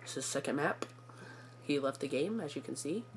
This is second map. He left the game, as you can see.